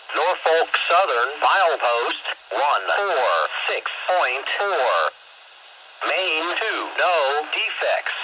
Norfolk Southern, milepost 146.4. Main 2, no defects.